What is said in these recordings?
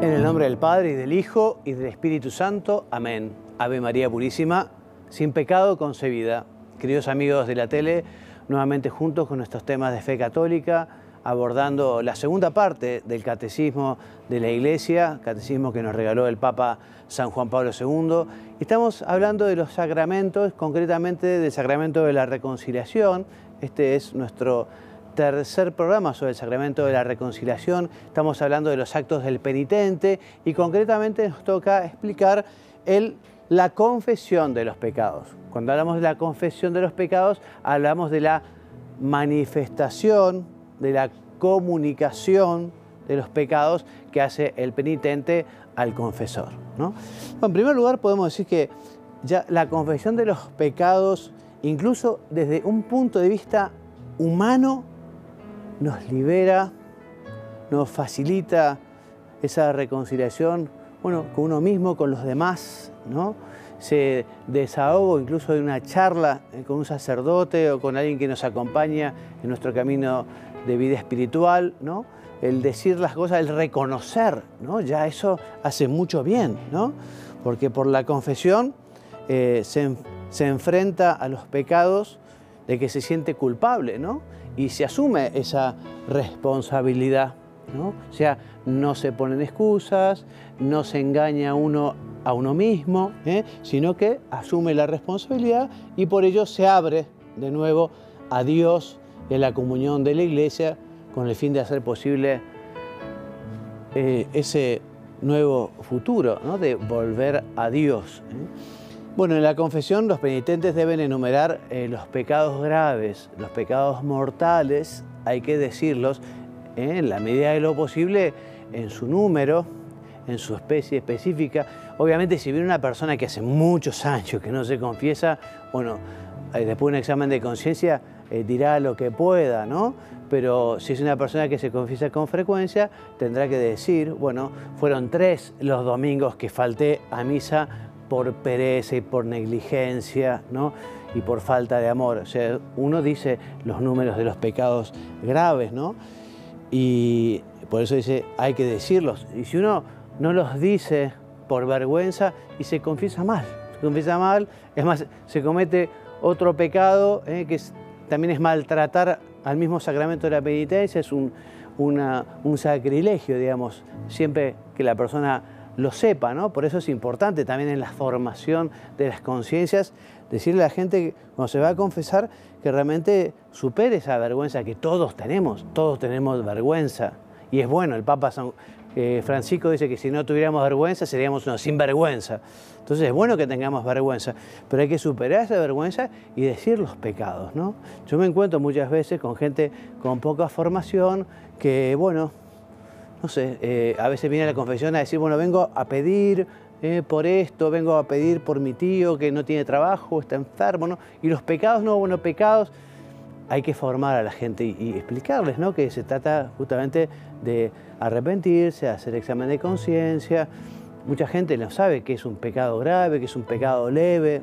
En el nombre del Padre, y del Hijo, y del Espíritu Santo. Amén. Ave María Purísima, sin pecado concebida. Queridos amigos de la tele, nuevamente juntos con nuestros temas de fe católica, abordando la segunda parte del Catecismo de la Iglesia, catecismo que nos regaló el Papa San Juan Pablo II. Estamos hablando de los sacramentos, concretamente del sacramento de la reconciliación. Este es nuestro tercer programa sobre el sacramento de la reconciliación. Estamos hablando de los actos del penitente y concretamente nos toca explicar la confesión de los pecados. Cuando hablamos de la confesión de los pecados, hablamos de la manifestación, de la comunicación de los pecados que hace el penitente al confesor, ¿no? Bueno, en primer lugar, podemos decir que ya la confesión de los pecados, incluso desde un punto de vista humano, nos libera, nos facilita esa reconciliación, bueno, con uno mismo, con los demás, ¿no? Ese desahogo incluso de una charla con un sacerdote o con alguien que nos acompaña en nuestro camino de vida espiritual, ¿no? El decir las cosas, el reconocer, ¿no? Ya eso hace mucho bien, ¿no? Porque por la confesión se enfrenta a los pecados de que se siente culpable, ¿no? Y se asume esa responsabilidad, ¿no? O sea, no se ponen excusas, no se engaña uno a uno mismo, sino que asume la responsabilidad y por ello se abre de nuevo a Dios y a la comunión de la Iglesia con el fin de hacer posible ese nuevo futuro, ¿no? De volver a Dios. Bueno, en la confesión los penitentes deben enumerar los pecados graves, los pecados mortales, hay que decirlos en la medida de lo posible, en su número, en su especie específica. Obviamente, si viene una persona que hace muchos años que no se confiesa, bueno, después de un examen de conciencia dirá lo que pueda, ¿no? Pero si es una persona que se confiesa con frecuencia, tendrá que decir, bueno, fueron 3 los domingos que falté a misa por pereza y por negligencia, ¿no? Y por falta de amor. O sea, uno dice los números de los pecados graves, ¿no? Y por eso dice, hay que decirlos. Y si uno no los dice por vergüenza y se confiesa mal, es más, se comete otro pecado, también es maltratar al mismo sacramento de la penitencia, es un sacrilegio, digamos, siempre que la persona lo sepa, ¿no? Por eso es importante también en la formación de las conciencias decirle a la gente que cuando se va a confesar que realmente supere esa vergüenza que todos tenemos vergüenza. Y es bueno, el Papa Francisco dice que si no tuviéramos vergüenza seríamos unos sinvergüenza. Entonces es bueno que tengamos vergüenza, pero hay que superar esa vergüenza y decir los pecados, ¿no? Yo me encuentro muchas veces con gente con poca formación que, bueno, no sé, a veces viene a la confesión a decir, bueno, vengo a pedir por esto, vengo a pedir por mi tío que no tiene trabajo, está enfermo, ¿no? Y los pecados, no, bueno, pecados, hay que formar a la gente y explicarles, ¿no? Que se trata justamente de arrepentirse, hacer examen de conciencia. Mucha gente no sabe qué es un pecado grave, qué es un pecado leve.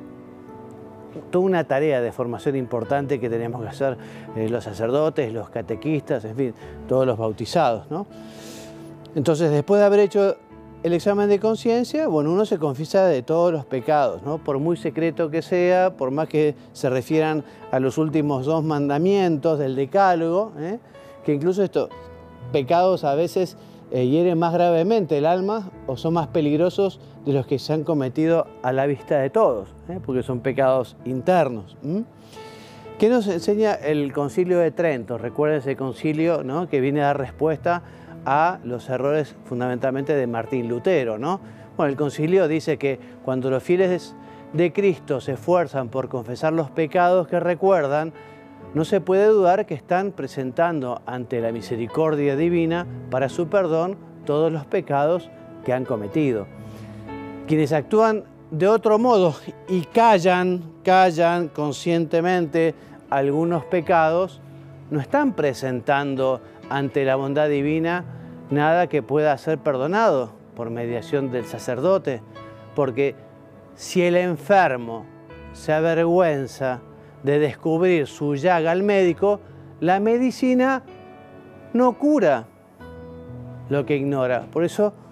Toda una tarea de formación importante que tenemos que hacer los sacerdotes, los catequistas, en fin, todos los bautizados, ¿no? Entonces, después de haber hecho el examen de conciencia, bueno, uno se confiesa de todos los pecados, ¿no? Por muy secreto que sea, por más que se refieran a los últimos 2 mandamientos del Decálogo, que incluso estos pecados a veces hieren más gravemente el alma o son más peligrosos de los que se han cometido a la vista de todos, porque son pecados internos. ¿Qué nos enseña el Concilio de Trento? Recuerden ese concilio, ¿no? Que viene a dar respuesta a los errores fundamentalmente de Martín Lutero, ¿no? Bueno, el concilio dice que cuando los fieles de Cristo se esfuerzan por confesar los pecados que recuerdan, no se puede dudar que están presentando ante la misericordia divina para su perdón todos los pecados que han cometido. Quienes actúan de otro modo y callan conscientemente algunos pecados, no están presentando ante la bondad divina nada que pueda ser perdonado por mediación del sacerdote, porque si el enfermo se avergüenza de descubrir su llaga al médico, la medicina no cura lo que ignora. Por eso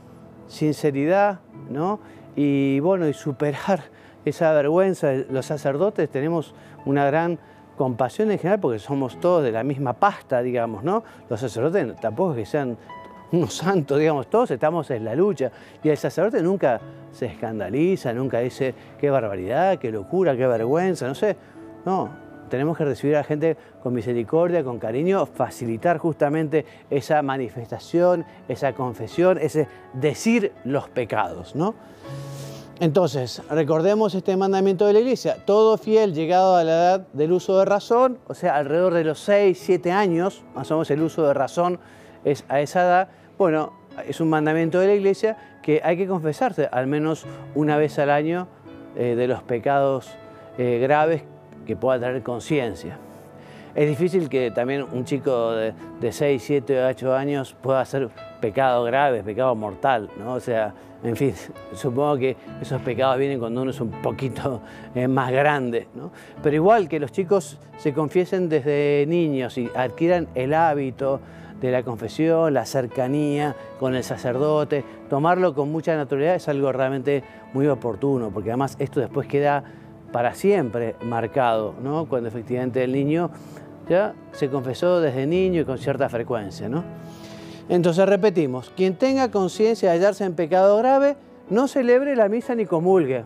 sinceridad, ¿no? Y bueno, y superar esa vergüenza. Los sacerdotes tenemos una gran compasión en general porque somos todos de la misma pasta, digamos, ¿no? Los sacerdotes tampoco es que sean unos santos, digamos, todos estamos en la lucha. Y el sacerdote nunca se escandaliza, nunca dice qué barbaridad, qué locura, qué vergüenza, no sé. No, tenemos que recibir a la gente con misericordia, con cariño, facilitar justamente esa manifestación, esa confesión, ese decir los pecados, ¿no? Entonces, recordemos este mandamiento de la Iglesia. Todo fiel llegado a la edad del uso de razón, o sea, alrededor de los 6, 7 años, más o menos el uso de razón es a esa edad, bueno, es un mandamiento de la Iglesia que hay que confesarse al menos una vez al año de los pecados graves que pueda tener conciencia. Es difícil que también un chico de 6, 7, 8 años pueda hacer pecado grave, pecado mortal, ¿no? O sea, en fin, supongo que esos pecados vienen cuando uno es un poquito más grande, ¿no? Pero igual que los chicos se confiesen desde niños y adquieran el hábito de la confesión, la cercanía con el sacerdote, tomarlo con mucha naturalidad es algo realmente muy oportuno, porque además esto después queda para siempre marcado, ¿no? Cuando efectivamente el niño ya se confesó desde niño y con cierta frecuencia, ¿no? Entonces repetimos, quien tenga conciencia de hallarse en pecado grave, no celebre la misa ni comulgue.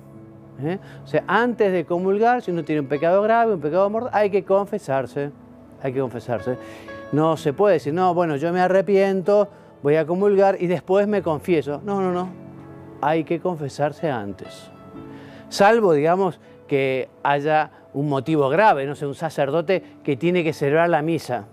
O sea, antes de comulgar, si uno tiene un pecado grave, un pecado mortal, hay que confesarse. Hay que confesarse. No se puede decir, no, bueno, yo me arrepiento, voy a comulgar y después me confieso. No, no, no. Hay que confesarse antes. Salvo, digamos, que haya un motivo grave, no sé, un sacerdote que tiene que celebrar la misa,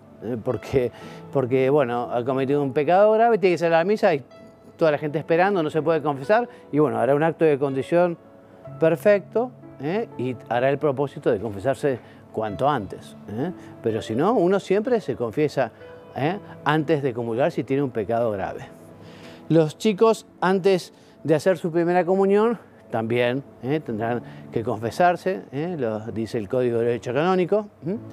porque bueno, ha cometido un pecado grave, tiene que celebrar la misa y toda la gente esperando, no se puede confesar, y bueno, hará un acto de contrición perfecto y hará el propósito de confesarse cuanto antes. Pero si no, uno siempre se confiesa antes de comulgar si tiene un pecado grave. Los chicos, antes de hacer su primera comunión, también tendrán que confesarse, lo dice el Código de Derecho Canónico.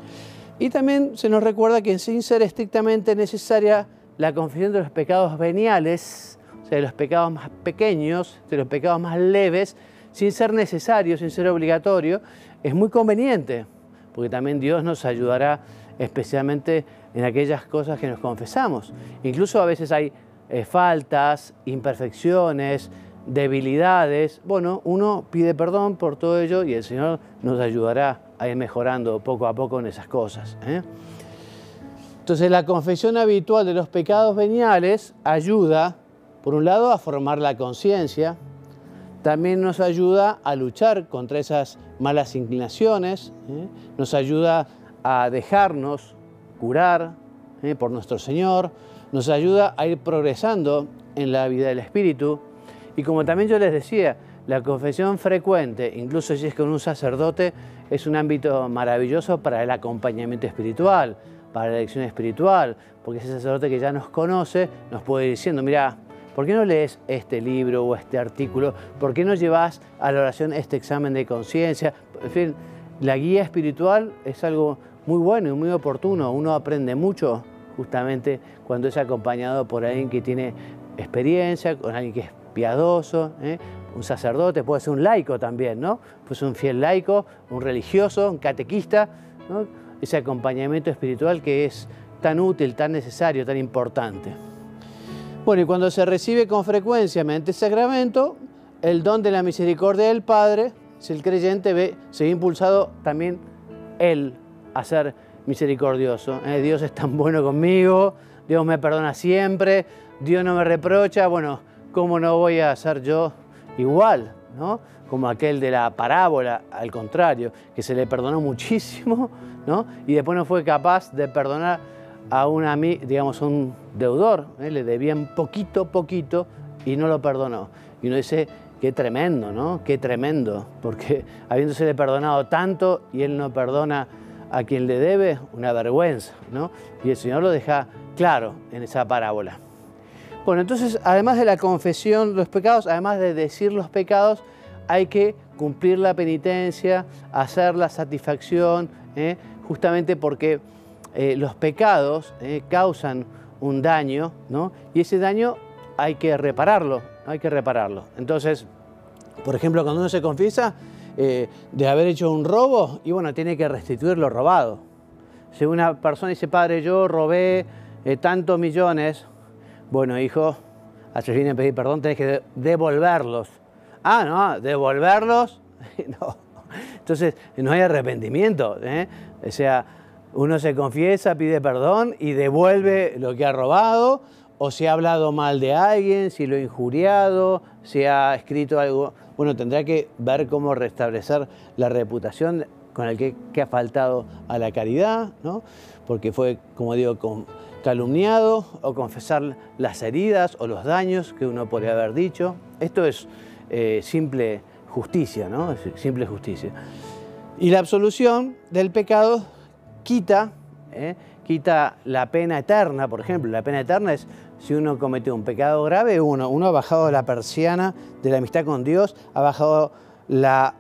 Y también se nos recuerda que sin ser estrictamente necesaria la confesión de los pecados veniales, o sea, de los pecados más pequeños, de los pecados más leves, sin ser necesario, sin ser obligatorio, es muy conveniente, porque también Dios nos ayudará especialmente en aquellas cosas que nos confesamos. Incluso a veces hay faltas, imperfecciones, debilidades. Bueno, uno pide perdón por todo ello y el Señor nos ayudará a ir mejorando poco a poco en esas cosas. Entonces, la confesión habitual de los pecados veniales ayuda, por un lado, a formar la conciencia, también nos ayuda a luchar contra esas malas inclinaciones, nos ayuda a dejarnos curar por nuestro Señor, nos ayuda a ir progresando en la vida del Espíritu. Y como también yo les decía, la confesión frecuente, incluso si es con un sacerdote, es un ámbito maravilloso para el acompañamiento espiritual, para la dirección espiritual, porque ese sacerdote que ya nos conoce nos puede ir diciendo, mira, ¿por qué no lees este libro o este artículo? ¿Por qué no llevas a la oración este examen de conciencia? En fin, la guía espiritual es algo muy bueno y muy oportuno. Uno aprende mucho justamente cuando es acompañado por alguien que tiene experiencia, con alguien que es piadoso, un sacerdote, puede ser un laico también, ¿no? Pues un fiel laico, un religioso, un catequista, ¿no? Ese acompañamiento espiritual que es tan útil, tan necesario, tan importante. Bueno, y cuando se recibe con frecuencia mediante el sacramento, el don de la misericordia del Padre, si el creyente se ve impulsado también él a ser misericordioso. Dios es tan bueno conmigo, Dios me perdona siempre, Dios no me reprocha, bueno, ¿cómo no voy a ser yo igual, ¿no? Como aquel de la parábola, al contrario, que se le perdonó muchísimo, ¿no? Y después no fue capaz de perdonar a un deudor, le debían poquito y no lo perdonó. Y uno dice, qué tremendo, ¿no? Qué tremendo, porque habiéndosele perdonado tanto y él no perdona a quien le debe, una vergüenza, ¿no? Y el Señor lo deja claro en esa parábola. Bueno, entonces, además de la confesión de los pecados, además de decir los pecados, hay que cumplir la penitencia, hacer la satisfacción, justamente porque los pecados causan un daño, ¿no? Y ese daño hay que repararlo, hay que repararlo. Entonces, por ejemplo, cuando uno se confiesa de haber hecho un robo, y bueno, tiene que restituir lo robado. Si una persona dice, padre, yo robé tantos millones, bueno, hijo, haces bien en pedir perdón, tenés que devolverlos. Ah, no, devolverlos, no. Entonces, no hay arrepentimiento, ¿eh? O sea, uno se confiesa, pide perdón y devuelve lo que ha robado, o si ha hablado mal de alguien, si lo ha injuriado, si ha escrito algo. Bueno, tendrá que ver cómo restablecer la reputación con el que ha faltado a la caridad, ¿no? Porque fue, como digo, calumniado, o confesar las heridas o los daños que uno podría haber dicho. Esto es simple justicia, ¿no? Es simple justicia. Y la absolución del pecado quita la pena eterna. Por ejemplo, la pena eterna es si uno cometió un pecado grave, uno ha bajado la persiana de la amistad con Dios, ha bajado la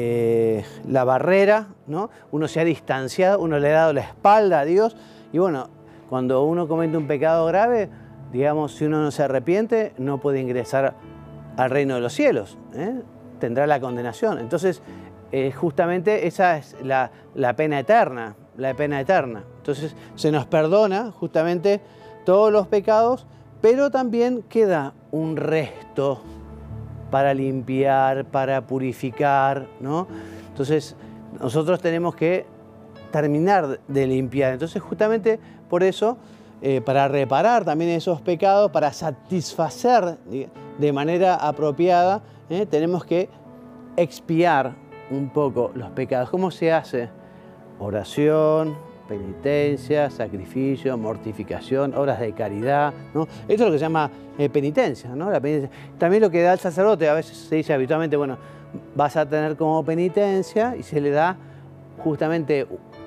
barrera, ¿no? Uno se ha distanciado, uno le ha dado la espalda a Dios. Y bueno, cuando uno comete un pecado grave, digamos, si uno no se arrepiente, no puede ingresar al reino de los cielos, ¿eh? Tendrá la condenación. Entonces, justamente esa es la pena eterna, la pena eterna. Entonces, se nos perdona justamente todos los pecados, pero también queda un resto para limpiar, para purificar, ¿no? Entonces, nosotros tenemos que terminar de limpiar. Entonces, justamente por eso, para reparar también esos pecados, para satisfacer de manera apropiada, tenemos que expiar un poco los pecados. ¿Cómo se hace? Oración, penitencia, sacrificio, mortificación, obras de caridad, ¿no? Esto es lo que se llama penitencia, ¿no? La penitencia. También lo que da el sacerdote, a veces se dice habitualmente, bueno, vas a tener como penitencia, y se le da justamente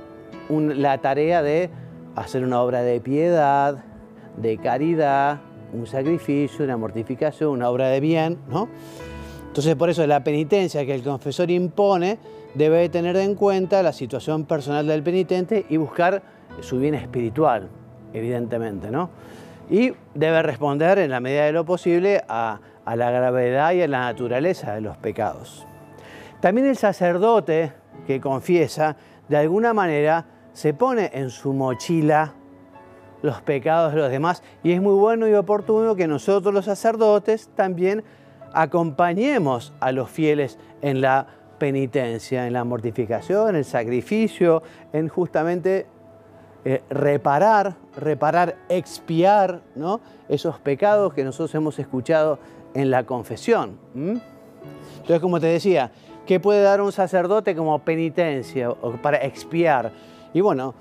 la tarea de hacer una obra de piedad, de caridad, un sacrificio, una mortificación, una obra de bien, ¿no? Entonces, por eso la penitencia que el confesor impone debe tener en cuenta la situación personal del penitente y buscar su bien espiritual, evidentemente, ¿no? Y debe responder en la medida de lo posible a la gravedad y a la naturaleza de los pecados. También el sacerdote que confiesa, de alguna manera, se pone en su mochila los pecados de los demás, y es muy bueno y oportuno que nosotros los sacerdotes también acompañemos a los fieles en la penitencia, en la mortificación, en el sacrificio, en justamente reparar, expiar, ¿no? Esos pecados que nosotros hemos escuchado en la confesión. Entonces, como te decía, ¿qué puede dar un sacerdote como penitencia o para expiar? Y bueno,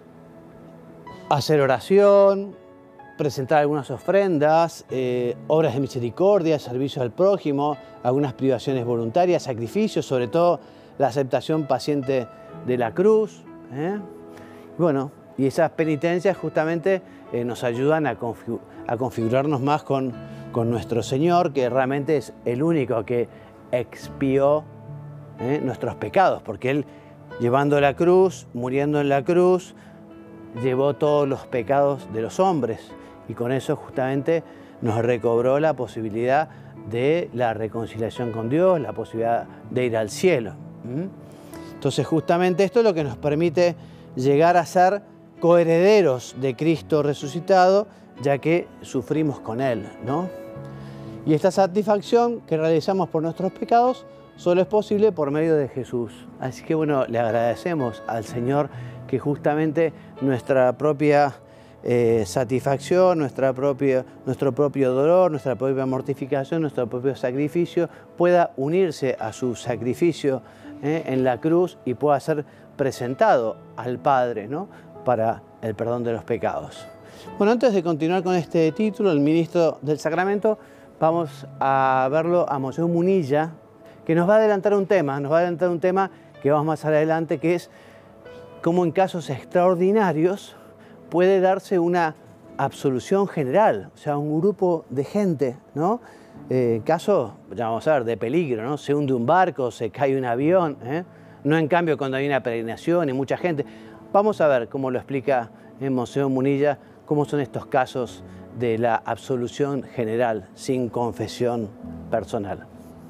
hacer oración, presentar algunas ofrendas, obras de misericordia, servicio al prójimo, algunas privaciones voluntarias, sacrificios, sobre todo la aceptación paciente de la cruz. Bueno, y esas penitencias justamente nos ayudan a configurarnos más con nuestro Señor, que realmente es el único que expió nuestros pecados, porque Él, llevando la cruz, muriendo en la cruz, llevó todos los pecados de los hombres, y con eso justamente nos recobró la posibilidad de la reconciliación con Dios, la posibilidad de ir al cielo. Entonces, justamente esto es lo que nos permite llegar a ser coherederos de Cristo resucitado, ya que sufrimos con Él, ¿no? Y esta satisfacción que realizamos por nuestros pecados solo es posible por medio de Jesús. Así que bueno, le agradecemos al Señor que justamente nuestra propia satisfacción, nuestro propio dolor, nuestra propia mortificación, nuestro propio sacrificio pueda unirse a su sacrificio en la cruz y pueda ser presentado al Padre, ¿no? Para el perdón de los pecados. Bueno, antes de continuar con este título, el ministro del Sacramento, vamos a verlo a Monseñor Munilla, que nos va a adelantar un tema, que vamos más adelante, que es cómo en casos extraordinarios puede darse una absolución general, o sea, un grupo de gente, ¿no? Caso, ya vamos a ver, de peligro, ¿no? Se hunde un barco, se cae un avión, no en cambio cuando hay una peregrinación y mucha gente. Vamos a ver cómo lo explica Monseñor Munilla ¿Cómo son estos casos de la absolución general sin confesión personal?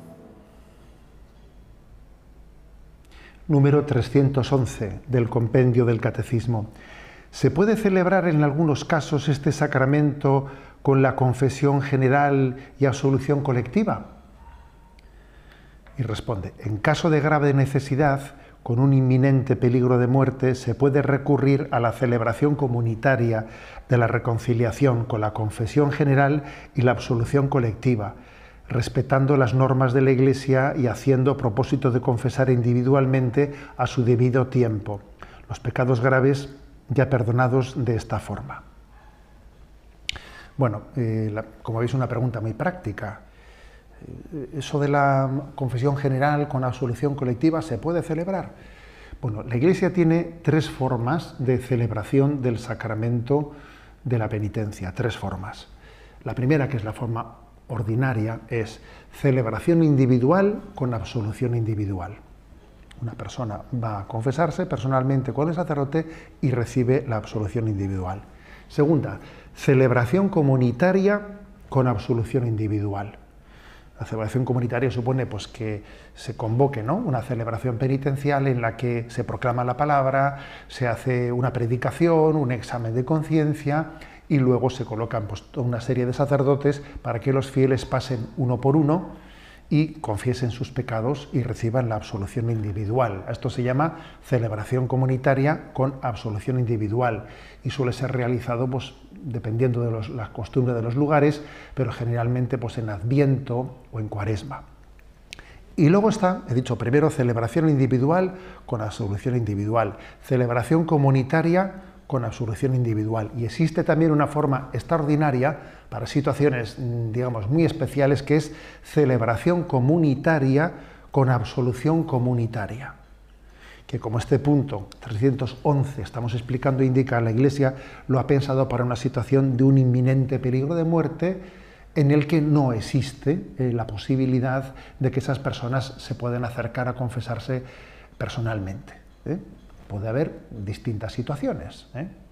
Número 311 del Compendio del Catecismo. ¿Se puede celebrar en algunos casos este sacramento con la confesión general y absolución colectiva? Y responde, en caso de grave necesidad, con un inminente peligro de muerte, se puede recurrir a la celebración comunitaria de la reconciliación con la confesión general y la absolución colectiva, respetando las normas de la Iglesia y haciendo propósito de confesar individualmente a su debido tiempo los pecados graves ya perdonados de esta forma. Bueno, como veis, una pregunta muy práctica. ¿Eso de la confesión general con absolución colectiva se puede celebrar? Bueno, la Iglesia tiene tres formas de celebración del sacramento de la penitencia, tres formas. La primera, que es la forma ordinaria, es celebración individual con absolución individual. Una persona va a confesarse personalmente con el sacerdote y recibe la absolución individual. Segunda, celebración comunitaria con absolución individual. La celebración comunitaria supone pues, que se convoque, ¿no?, una celebración penitencial en la que se proclama la palabra, se hace una predicación, un examen de conciencia y luego se colocan pues, toda una serie de sacerdotes para que los fieles pasen uno por uno y confiesen sus pecados y reciban la absolución individual. Esto se llama celebración comunitaria con absolución individual y suele ser realizado pues, dependiendo de las costumbres de los lugares, pero generalmente pues, en Adviento o en Cuaresma. Y luego está, he dicho primero, celebración individual con absolución individual, celebración comunitaria con absolución individual. Y existe también una forma extraordinaria para situaciones, digamos, muy especiales, que es celebración comunitaria con absolución comunitaria. Que como este punto 311 estamos explicando indica, la Iglesia lo ha pensado para una situación de un inminente peligro de muerte en el que no existe la posibilidad de que esas personas se puedan acercar a confesarse personalmente. Puede haber distintas situaciones.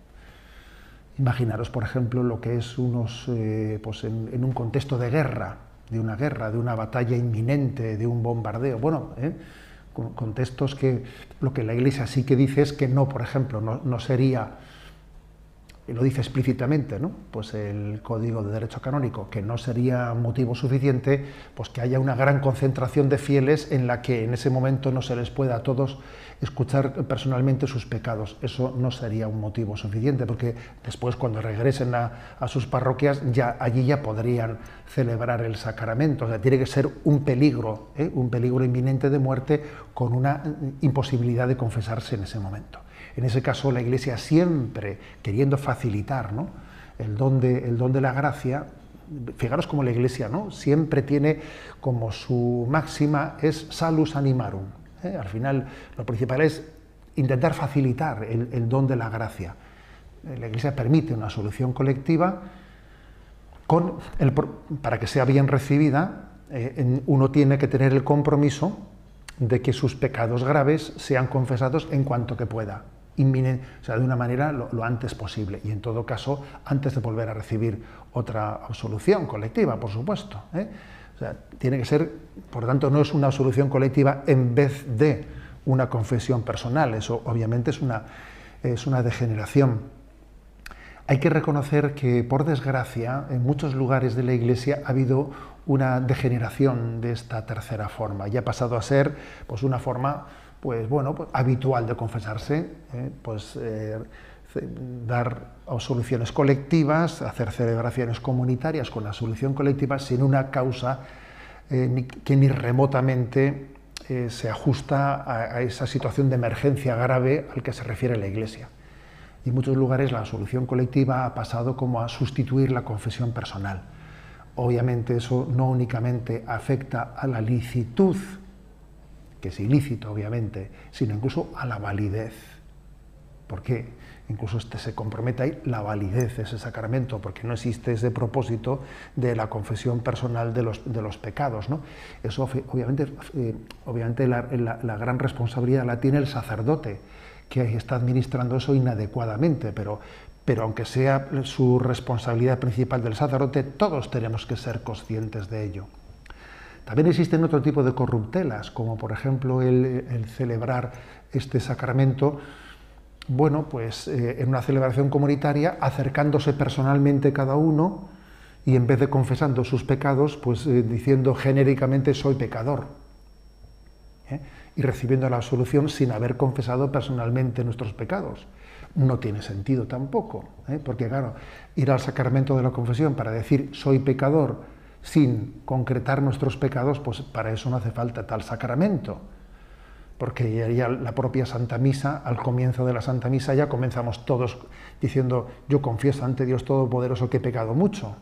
Imaginaros, por ejemplo, lo que es pues en un contexto de guerra, de una batalla inminente, de un bombardeo. Bueno, contextos que lo que la Iglesia sí que dice es que no, por ejemplo, no sería, y lo dice explícitamente, ¿no?, pues el Código de Derecho Canónico, que no sería motivo suficiente pues que haya una gran concentración de fieles en la que en ese momento no se les pueda a todos escuchar personalmente sus pecados. Eso no sería un motivo suficiente, porque después, cuando regresen a sus parroquias, allí ya podrían celebrar el sacramento. O sea, tiene que ser un peligro inminente de muerte con una imposibilidad de confesarse en ese momento. En ese caso, la Iglesia, siempre queriendo facilitar, ¿no?, el don de la gracia, fijaros cómo la Iglesia, ¿no?, siempre tiene como su máxima es salus animarum. Al final, lo principal es intentar facilitar el don de la gracia. La Iglesia permite una solución colectiva para que sea bien recibida. Uno tiene que tener el compromiso de que sus pecados graves sean confesados en cuanto que pueda. O sea, de una manera lo antes posible, y en todo caso antes de volver a recibir otra absolución colectiva, por supuesto. O sea, tiene que ser, por lo tanto, no es una absolución colectiva en vez de una confesión personal. Eso obviamente es una degeneración. Hay que reconocer que, por desgracia, en muchos lugares de la Iglesia ha habido una degeneración de esta tercera forma, y ha pasado a ser pues una forma pues habitual de confesarse, dar absoluciones colectivas, hacer celebraciones comunitarias con la absolución colectiva sin una causa que ni remotamente se ajusta a esa situación de emergencia grave al que se refiere la Iglesia. Y en muchos lugares la absolución colectiva ha pasado como a sustituir la confesión personal. Obviamente eso no únicamente afecta a la licitud, que es ilícito obviamente, sino incluso a la validez. Porque incluso se compromete ahí la validez de ese sacramento, porque no existe ese propósito de la confesión personal de los pecados, ¿no? Eso obviamente la gran responsabilidad la tiene el sacerdote, que está administrando eso inadecuadamente, pero pero aunque sea su responsabilidad principal del sacerdote, todos tenemos que ser conscientes de ello. También existen otro tipo de corruptelas, como por ejemplo el celebrar este sacramento, bueno, pues en una celebración comunitaria, acercándose personalmente cada uno y en vez de confesando sus pecados, pues diciendo genéricamente soy pecador, y recibiendo la absolución sin haber confesado personalmente nuestros pecados. No tiene sentido tampoco, porque claro, ir al sacramento de la confesión para decir soy pecador sin concretar nuestros pecados, pues para eso no hace falta tal sacramento, porque ya la propia Santa Misa, al comienzo de la Santa Misa ya comenzamos todos diciendo yo confieso ante Dios Todopoderoso que he pecado mucho.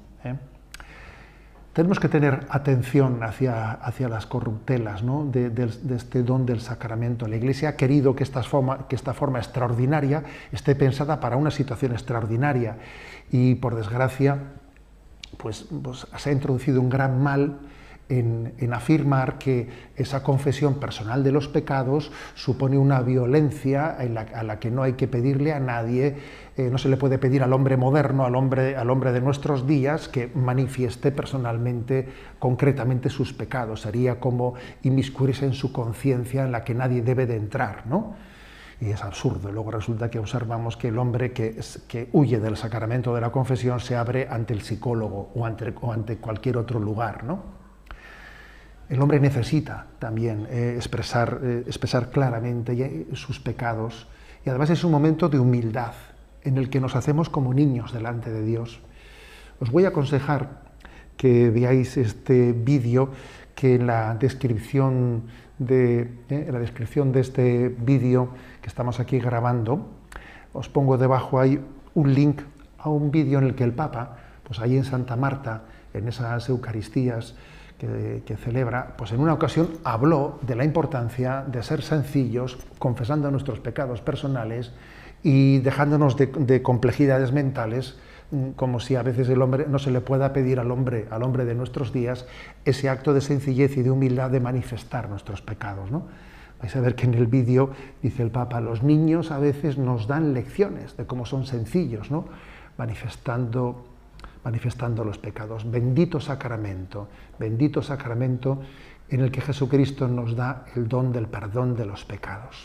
Tenemos que tener atención hacia las corruptelas, ¿no?, de este don del sacramento. La Iglesia ha querido que esta forma extraordinaria esté pensada para una situación extraordinaria y, por desgracia, pues se ha introducido un gran mal en afirmar que esa confesión personal de los pecados supone una violencia a la que no hay que pedirle a nadie, no se le puede pedir al hombre moderno, al hombre de nuestros días, que manifieste personalmente, concretamente sus pecados. Sería como inmiscuirse en su conciencia en la que nadie debe de entrar, ¿no? Y es absurdo. Luego resulta que observamos que el hombre que huye del sacramento de la confesión se abre ante el psicólogo o ante cualquier otro lugar, ¿no? El hombre necesita también expresar claramente sus pecados, y además es un momento de humildad en el que nos hacemos como niños delante de Dios. Os voy a aconsejar que veáis este vídeo, que en la descripción de este vídeo que estamos aquí grabando, os pongo debajo ahí un link a un vídeo en el que el Papa, pues ahí en Santa Marta, en esas Eucaristías que celebra, pues en una ocasión habló de la importancia de ser sencillos, confesando nuestros pecados personales y dejándonos de complejidades mentales, como si a veces el hombre no se le pueda pedir al hombre de nuestros días ese acto de sencillez y de humildad de manifestar nuestros pecados, ¿no? Vais a ver que en el vídeo dice el Papa, los niños a veces nos dan lecciones de cómo son sencillos, ¿no?, manifestando los pecados. Bendito sacramento en el que Jesucristo nos da el don del perdón de los pecados.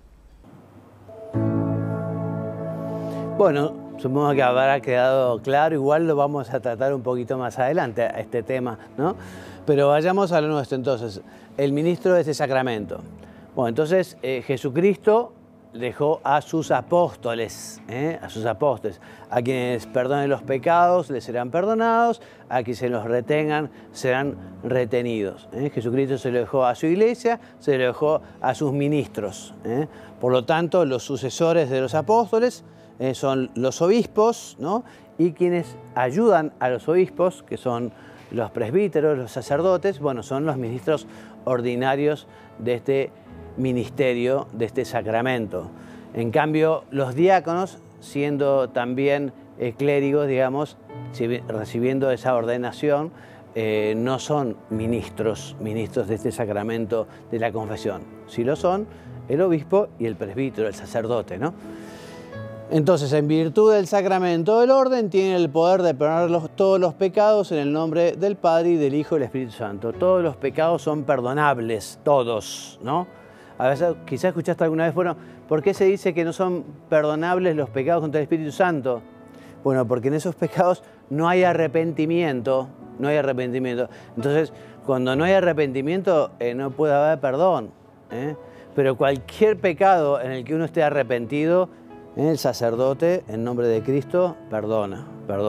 Bueno, supongo que habrá quedado claro, igual lo vamos a tratar un poquito más adelante a este tema, ¿no? Pero vayamos a lo nuestro entonces, el ministro de este sacramento. Bueno, entonces Jesucristo dejó a sus apóstoles, a quienes perdonen los pecados les serán perdonados, a quienes se los retengan serán retenidos. Jesucristo se lo dejó a su iglesia, se lo dejó a sus ministros. Por lo tanto, los sucesores de los apóstoles son los obispos, ¿no?, y quienes ayudan a los obispos, que son los presbíteros, los sacerdotes, bueno, son los ministros ordinarios de este ministerio, de este sacramento. En cambio, los diáconos, siendo también clérigos, digamos, recibiendo esa ordenación, no son ministros de este sacramento de la confesión. Sí lo son el obispo y el presbítero, el sacerdote, ¿no? Entonces, en virtud del sacramento del orden, tienen el poder de perdonar todos los pecados en el nombre del Padre y del Hijo y del Espíritu Santo. Todos los pecados son perdonables, todos, ¿no? A veces, quizás escuchaste alguna vez, bueno, ¿por qué se dice que no son perdonables los pecados contra el Espíritu Santo? Bueno, porque en esos pecados no hay arrepentimiento, Entonces, cuando no hay arrepentimiento, no puede haber perdón, Pero cualquier pecado en el que uno esté arrepentido, el sacerdote, en nombre de Cristo, perdona.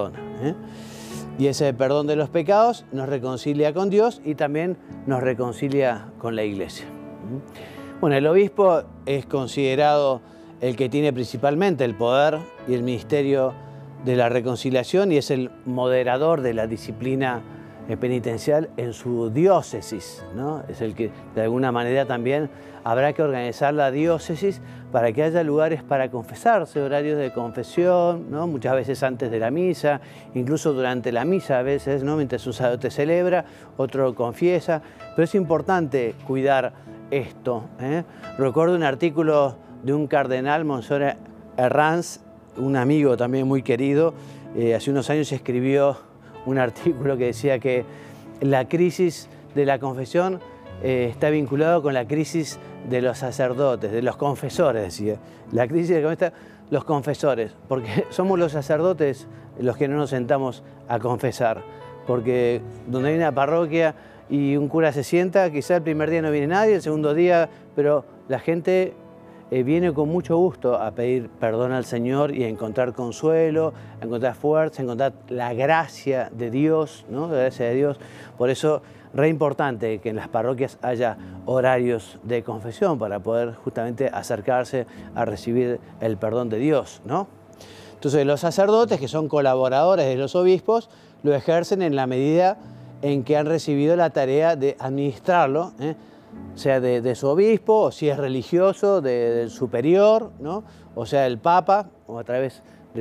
Y ese perdón de los pecados nos reconcilia con Dios y también nos reconcilia con la Iglesia. Bueno, el obispo es considerado el que tiene principalmente el poder y el ministerio de la reconciliación y es el moderador de la disciplina penitencial en su diócesis, ¿no? Es el que de alguna manera también habrá que organizar la diócesis para que haya lugares para confesarse, horarios de confesión, ¿no? Muchas veces antes de la misa, incluso durante la misa a veces, ¿no? Mientras un sacerdote celebra, otro confiesa, pero es importante cuidar esto. Recuerdo un artículo de un cardenal, Monseñor Herranz, un amigo también muy querido, hace unos años escribió un artículo que decía que la crisis de la confesión está vinculado con la crisis de los sacerdotes, de los confesores, decía. La crisis de los confesores, porque somos los sacerdotes los que no nos sentamos a confesar, porque donde hay una parroquia y un cura se sienta, quizá el primer día no viene nadie, el segundo día, pero la gente viene con mucho gusto a pedir perdón al Señor y a encontrar consuelo, a encontrar fuerza, a encontrar la gracia de Dios, ¿no? La gracia de Dios. Por eso, re importante que en las parroquias haya horarios de confesión para poder justamente acercarse a recibir el perdón de Dios, ¿no? Entonces, los sacerdotes, que son colaboradores de los obispos, lo ejercen en la medida en que han recibido la tarea de administrarlo, sea de su obispo, o si es religioso, del superior, ¿no? O sea, el Papa, o a través de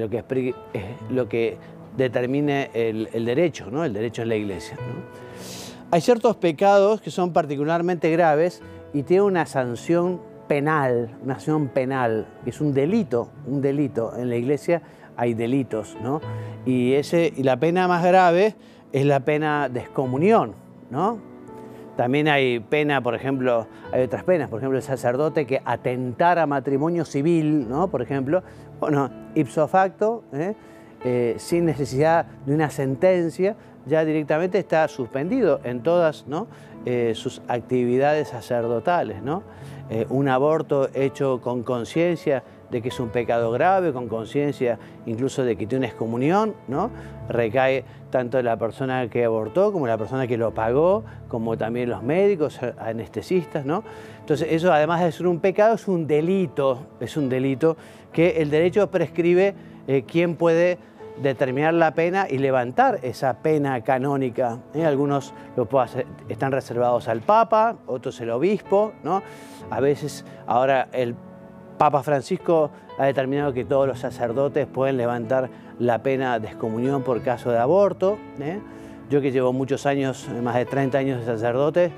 lo que determine el derecho, ¿no? El derecho en la Iglesia, ¿no? Hay ciertos pecados que son particularmente graves y tienen una sanción penal, que es un delito. En la Iglesia hay delitos, ¿no? Y la pena más grave es la pena de excomunión, ¿no? También hay pena, por ejemplo, hay otras penas, por ejemplo, el sacerdote que atentara a matrimonio civil, ¿no? Por ejemplo, bueno, ipso facto, sin necesidad de una sentencia, ya directamente está suspendido en todas, ¿no? Sus actividades sacerdotales, ¿no? Un aborto hecho con conciencia de que es un pecado grave, con conciencia incluso de que tiene una excomunión, ¿no? Recae tanto la persona que abortó como la persona que lo pagó, como también los médicos, anestesistas, ¿no? Entonces eso, además de ser un pecado, es un delito que el derecho prescribe quién puede determinar la pena y levantar esa pena canónica. Algunos están reservados al Papa, otros el obispo, ¿no? A veces ahora el Papa Francisco ha determinado que todos los sacerdotes pueden levantar la pena de excomunión por caso de aborto. Yo, que llevo muchos años, más de 30 años de sacerdote,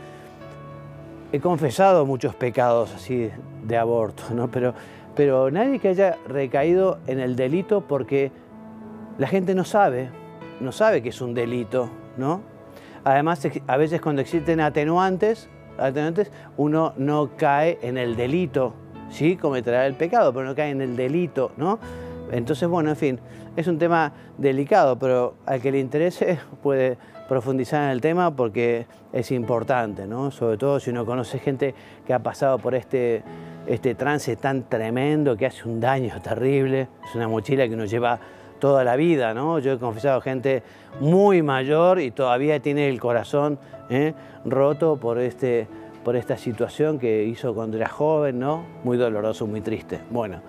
he confesado muchos pecados así de aborto, ¿no? Pero nadie que haya recaído en el delito, porque la gente no sabe que es un delito, ¿no? Además, a veces cuando existen atenuantes, uno no cae en el delito. Sí, cometerá el pecado, pero no cae en el delito, ¿no? Entonces, bueno, en fin, es un tema delicado, pero al que le interese puede profundizar en el tema porque es importante, ¿no? Sobre todo si uno conoce gente que ha pasado por este trance tan tremendo que hace un daño terrible. Es una mochila que uno lleva toda la vida, ¿no? Yo he confesado gente muy mayor y todavía tiene el corazón roto por esta situación que hizo cuando era joven, ¿no? Muy doloroso, muy triste. Bueno,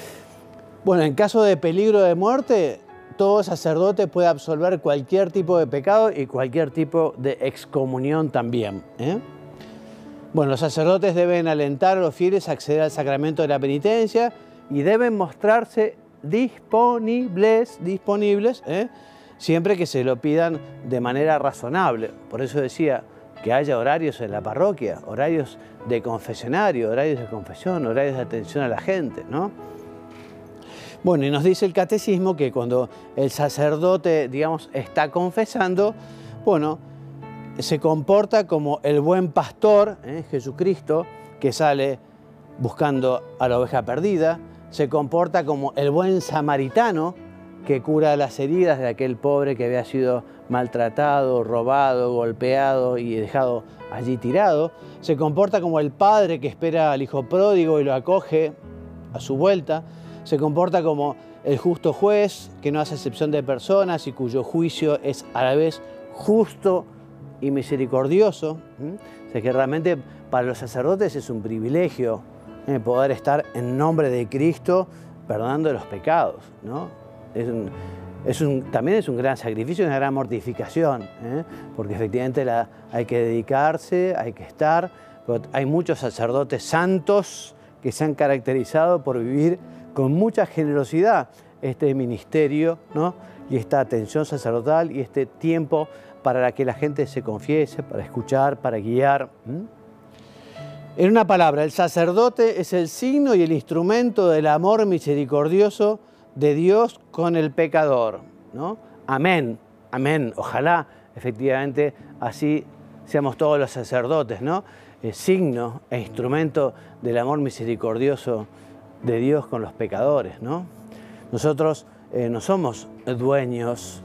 en caso de peligro de muerte, todo sacerdote puede absolver cualquier tipo de pecado y cualquier tipo de excomunión también. Bueno, los sacerdotes deben alentar a los fieles a acceder al sacramento de la penitencia y deben mostrarse disponibles, siempre que se lo pidan de manera razonable. Por eso decía que haya horarios en la parroquia, horarios de confesionario, horarios de confesión, horarios de atención a la gente, ¿no? Bueno, y nos dice el catecismo que cuando el sacerdote, digamos, está confesando, bueno, se comporta como el buen pastor, Jesucristo, que sale buscando a la oveja perdida, se comporta como el buen samaritano, que cura las heridas de aquel pobre que había sido maltratado, robado, golpeado y dejado allí tirado. Se comporta como el padre que espera al hijo pródigo y lo acoge a su vuelta. Se comporta como el justo juez que no hace excepción de personas y cuyo juicio es a la vez justo y misericordioso. O sea que realmente para los sacerdotes es un privilegio poder estar en nombre de Cristo perdonando los pecados, ¿no? También es un gran sacrificio, una gran mortificación, porque efectivamente hay que dedicarse, hay que estar, pero hay muchos sacerdotes santos que se han caracterizado por vivir con mucha generosidad este ministerio, ¿no? Y esta atención sacerdotal y este tiempo para que la gente se confiese, para escuchar, para guiar. En una palabra, el sacerdote es el signo y el instrumento del amor misericordioso de Dios con el pecador, ¿no? Amén, amén. Ojalá efectivamente así seamos todos los sacerdotes, ¿no? Signo e instrumento del amor misericordioso de Dios con los pecadores, ¿no? Nosotros no somos dueños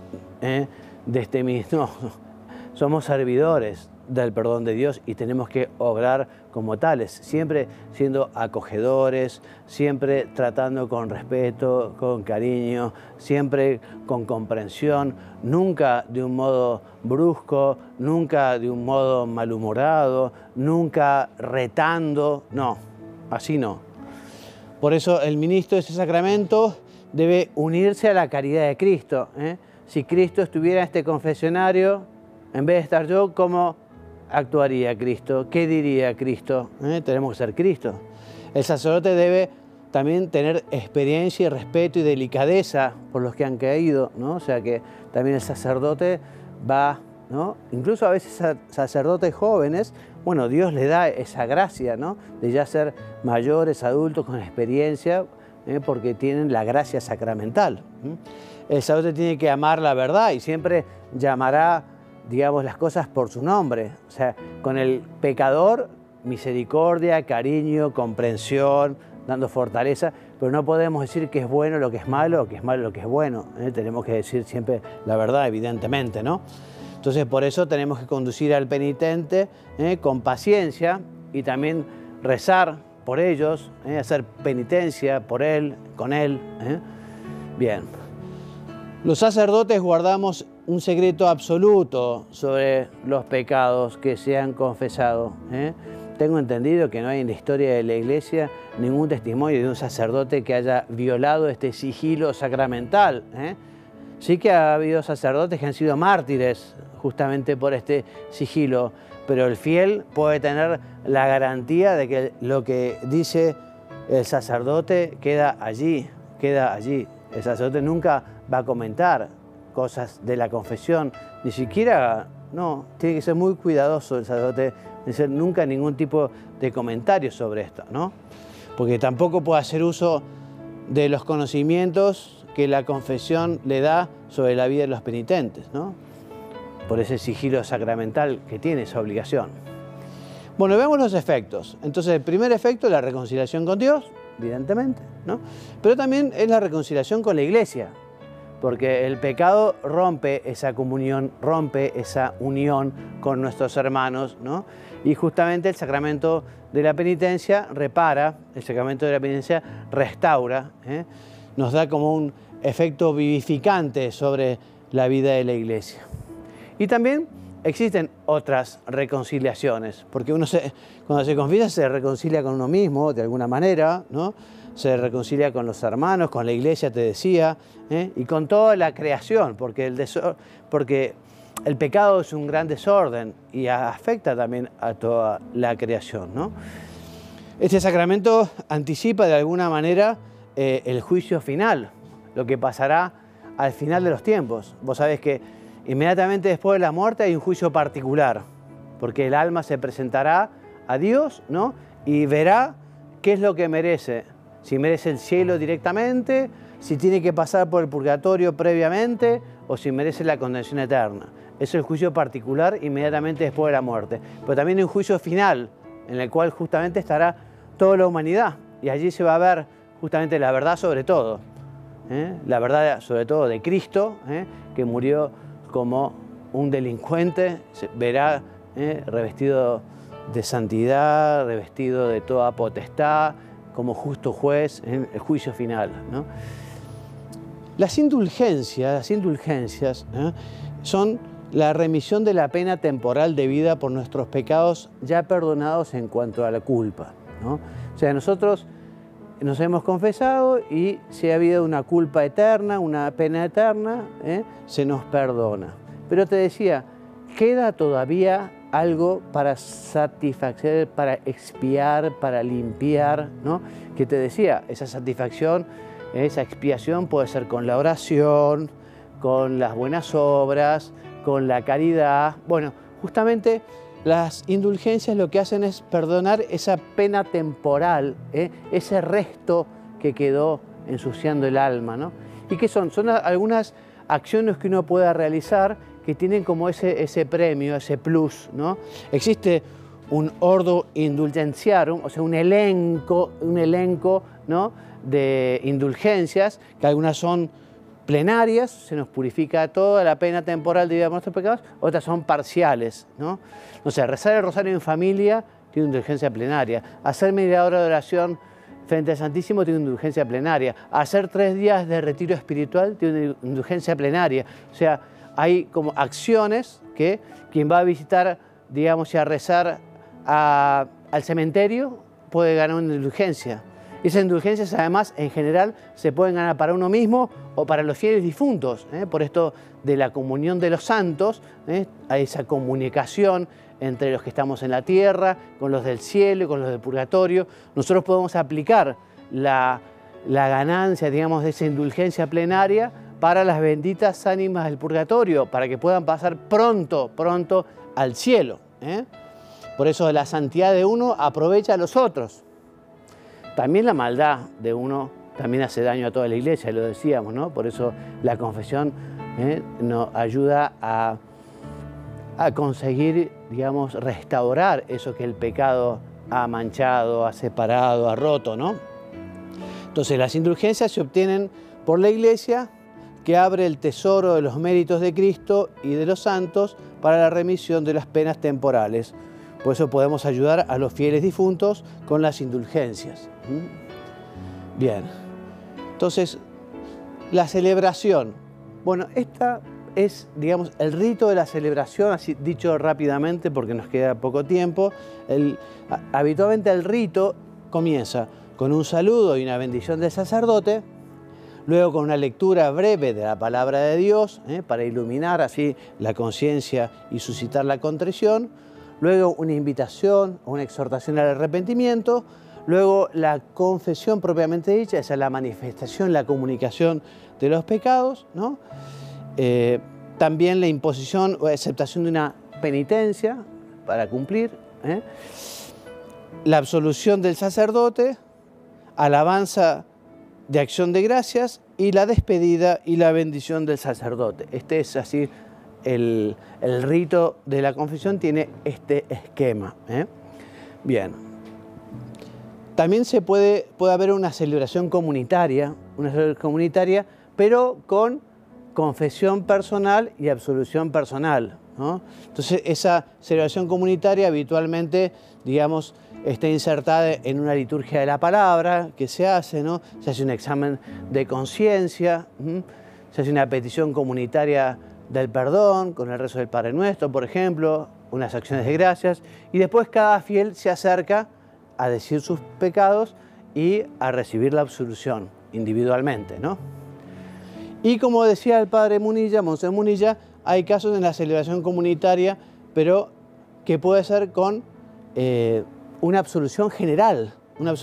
de este mismo, somos servidores del perdón de Dios y tenemos que obrar como tales, siempre siendo acogedores, siempre tratando con respeto, con cariño, siempre con comprensión, nunca de un modo brusco, nunca de un modo malhumorado, nunca retando, no, así no. Por eso el ministro de ese sacramento debe unirse a la caridad de Cristo. Si Cristo estuviera en este confesionario, en vez de estar yo, ¿cómo actuaría Cristo? ¿Qué diría Cristo? Tenemos que ser Cristo. El sacerdote debe también tener experiencia y respeto y delicadeza por los que han caído, ¿no? O sea que también el sacerdote va, ¿no? Incluso a veces a sacerdotes jóvenes, bueno, Dios le da esa gracia, ¿no? De ya ser mayores, adultos, con experiencia, porque tienen la gracia sacramental. El sacerdote tiene que amar la verdad y siempre llamará, digamos, las cosas por su nombre. O sea, con el pecador, misericordia, cariño, comprensión, dando fortaleza, pero no podemos decir que es bueno lo que es malo o que es malo lo que es bueno. Tenemos que decir siempre la verdad, evidentemente, ¿no? Entonces, por eso tenemos que conducir al penitente con paciencia y también rezar por ellos, hacer penitencia por él, con él. Bien. Los sacerdotes guardamos un secreto absoluto sobre los pecados que se han confesado. Tengo entendido que no hay en la historia de la Iglesia ningún testimonio de un sacerdote que haya violado este sigilo sacramental. Sí que ha habido sacerdotes que han sido mártires justamente por este sigilo, pero el fiel puede tener la garantía de que lo que dice el sacerdote queda allí, queda allí. El sacerdote nunca va a comentar cosas de la confesión, ni siquiera, no, tiene que ser muy cuidadoso el sacerdote de hacer nunca ningún tipo de comentario sobre esto, ¿no? Porque tampoco puede hacer uso de los conocimientos que la confesión le da sobre la vida de los penitentes, ¿no? Por ese sigilo sacramental que tiene esa obligación. Bueno, vemos los efectos. Entonces, el primer efecto es la reconciliación con Dios, evidentemente, ¿no? Pero también es la reconciliación con la Iglesia, porque el pecado rompe esa comunión, rompe esa unión con nuestros hermanos, ¿no? Y justamente el sacramento de la penitencia repara, el sacramento de la penitencia restaura, nos da como un efecto vivificante sobre la vida de la Iglesia. Y también existen otras reconciliaciones, porque cuando se confiesa se reconcilia con uno mismo de alguna manera, ¿no? Se reconcilia con los hermanos, con la Iglesia, te decía, y con toda la creación, porque el pecado es un gran desorden y afecta también a toda la creación, ¿no? Este sacramento anticipa de alguna manera el juicio final, lo que pasará al final de los tiempos. Vos sabés que inmediatamente después de la muerte hay un juicio particular, porque el alma se presentará a Dios, ¿no? Y verá qué es lo que merece. Si merece el cielo directamente, si tiene que pasar por el purgatorio previamente o si merece la condenación eterna. Eso es el juicio particular inmediatamente después de la muerte. Pero también hay un juicio final en el cual justamente estará toda la humanidad y allí se va a ver justamente la verdad sobre todo. La verdad sobre todo de Cristo, que murió como un delincuente, se verá revestido de santidad, revestido de toda potestad, como justo juez en el juicio final, ¿no? Las indulgencias son la remisión de la pena temporal debida por nuestros pecados ya perdonados en cuanto a la culpa, ¿no? O sea, nosotros nos hemos confesado y si ha habido una culpa eterna, una pena eterna, se nos perdona. Pero te decía, queda todavía algo para satisfacer, para expiar, para limpiar, ¿no? Que te decía, esa satisfacción, esa expiación puede ser con la oración, con las buenas obras, con la caridad. Bueno, justamente las indulgencias lo que hacen es perdonar esa pena temporal, ese resto que quedó ensuciando el alma, ¿no? ¿Y qué son? Son algunas acciones que uno pueda realizar que tienen como ese premio, ese plus, ¿no? Existe un ordo indulgentiarum, o sea, un elenco, ¿no?, de indulgencias, que algunas son plenarias, se nos purifica toda la pena temporal de nuestros pecados, otras son parciales, ¿no? O sea, rezar el rosario en familia tiene indulgencia plenaria, hacer media hora de oración frente al Santísimo tiene indulgencia plenaria, hacer 3 días de retiro espiritual tiene indulgencia plenaria. O sea, hay como acciones que quien va a visitar, digamos, y a rezar al cementerio puede ganar una indulgencia. Esas indulgencias, además, en general, se pueden ganar para uno mismo o para los fieles difuntos. Por esto de la comunión de los santos, hay esa comunicación entre los que estamos en la tierra, con los del cielo y con los del purgatorio. Nosotros podemos aplicar la ganancia, digamos, de esa indulgencia plenaria para las benditas ánimas del purgatorio, para que puedan pasar pronto al cielo. Por eso la santidad de uno aprovecha a los otros. También la maldad de uno también hace daño a toda la iglesia, lo decíamos, ¿no? Por eso la confesión nos ayuda a conseguir, digamos, restaurar eso que el pecado ha manchado, ha separado, ha roto, ¿no? Entonces las indulgencias se obtienen por la iglesia, que abre el tesoro de los méritos de Cristo y de los santos para la remisión de las penas temporales. Por eso podemos ayudar a los fieles difuntos con las indulgencias. Bien, entonces la celebración. Bueno, esta es, digamos, el rito de la celebración, así dicho rápidamente porque nos queda poco tiempo. Habitualmente el rito comienza con un saludo y una bendición del sacerdote, luego con una lectura breve de la palabra de Dios, para iluminar así la conciencia y suscitar la contrición, luego una invitación o una exhortación al arrepentimiento, luego la confesión propiamente dicha, esa es la manifestación, la comunicación de los pecados, ¿no? También la imposición o aceptación de una penitencia para cumplir, la absolución del sacerdote, alabanza de acción de gracias y la despedida y la bendición del sacerdote. Este es así, el rito de la confesión tiene este esquema. Bien. También puede haber una celebración comunitaria, pero con confesión personal y absolución personal, ¿no? Entonces esa celebración comunitaria habitualmente, digamos, está insertada en una liturgia de la palabra que se hace, ¿no? Se hace un examen de conciencia, se hace una petición comunitaria del perdón con el rezo del Padre Nuestro, por ejemplo, unas acciones de gracias, y después cada fiel se acerca a decir sus pecados y a recibir la absolución individualmente, ¿no? Y como decía el Padre Munilla, Monseñor Munilla, hay casos en la celebración comunitaria, pero que puede ser con una absolución general,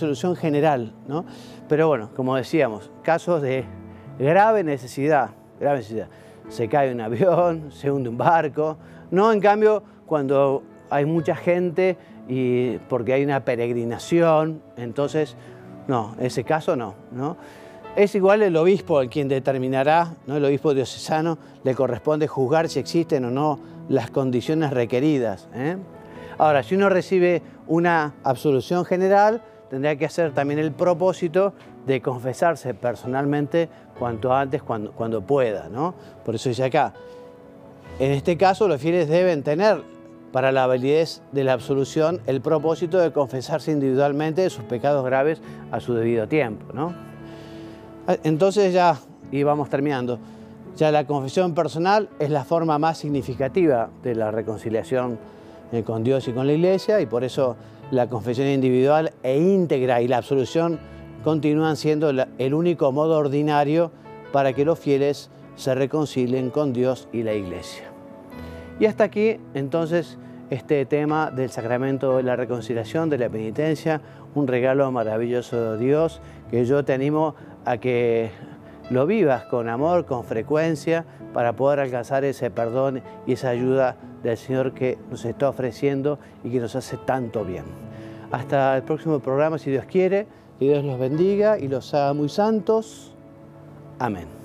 ¿no? Pero bueno, como decíamos, casos de grave necesidad. Se cae un avión, se hunde un barco, no en cambio cuando hay mucha gente y porque hay una peregrinación, entonces no, ese caso no. Es igual el obispo el quien determinará, ¿no? El obispo diocesano le corresponde juzgar si existen o no las condiciones requeridas. Ahora, si uno recibe una absolución general, tendrá que hacer también el propósito de confesarse personalmente cuanto antes, cuando pueda, ¿no? Por eso dice acá, en este caso los fieles deben tener para la validez de la absolución el propósito de confesarse individualmente de sus pecados graves a su debido tiempo, ¿no? Entonces ya, y vamos terminando, ya la confesión personal es la forma más significativa de la reconciliación con Dios y con la Iglesia, y por eso la confesión individual e íntegra y la absolución continúan siendo el único modo ordinario para que los fieles se reconcilien con Dios y la Iglesia. Y hasta aquí, entonces, este tema del sacramento de la reconciliación, de la penitencia, un regalo maravilloso de Dios, que yo te animo a que lo vivas con amor, con frecuencia, para poder alcanzar ese perdón y esa ayuda del Señor que nos está ofreciendo y que nos hace tanto bien. Hasta el próximo programa, si Dios quiere. Que Dios los bendiga y los haga muy santos. Amén.